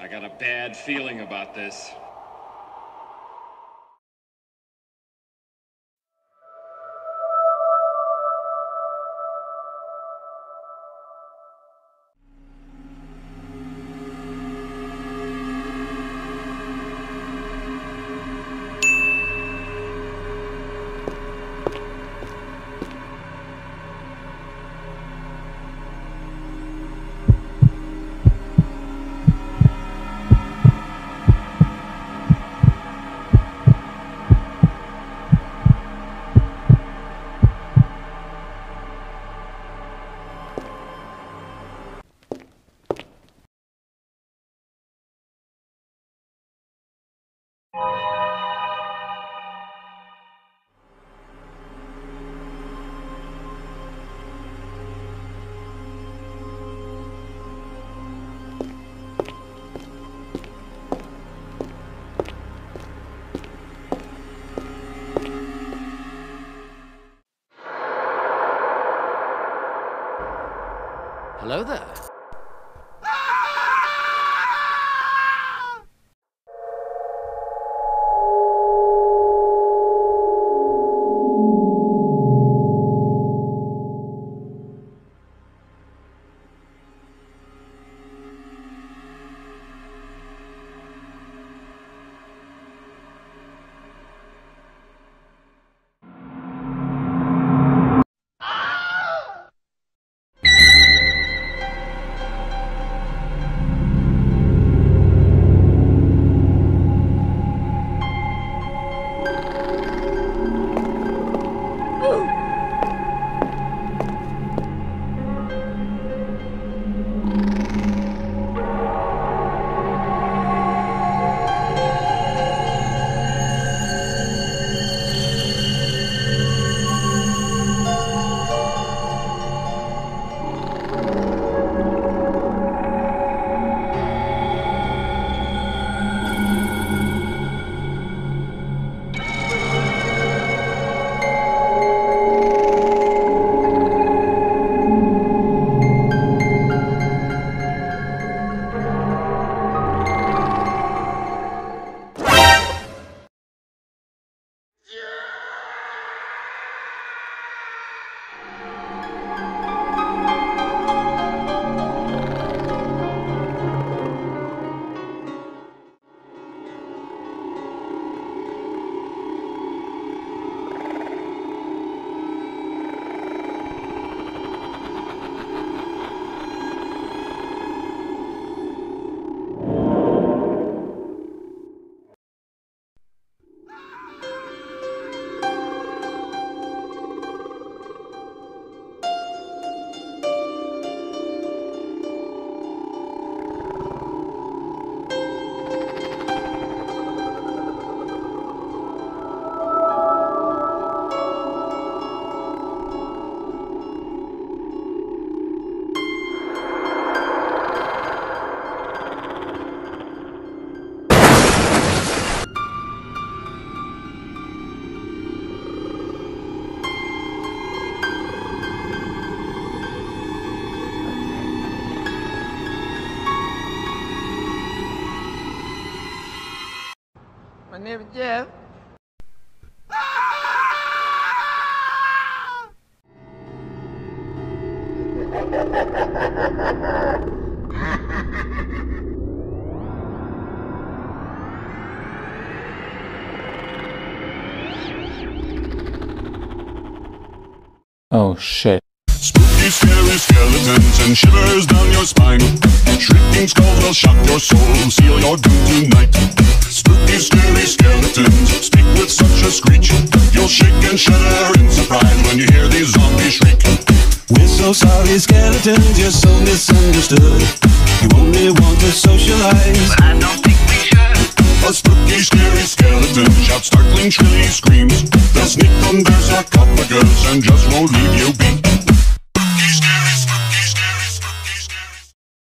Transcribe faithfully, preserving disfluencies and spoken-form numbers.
I got a bad feeling about this. Hello there. My name is Jeff. Oh shit. Spooky, scary skeletons and shivers down your spine. Shrieking skulls will shock your soul, seal your doom tonight. Spooky, scary skeletons speak with such a screech. You'll shake and shudder in surprise when you hear these zombies shriek. We're so sorry, skeletons, you're so misunderstood. You only want to socialize, but I don't think we should. A spooky, scary skeleton shouts startling, shrilly screams. They'll sneak from their sarcophagus and just won't leave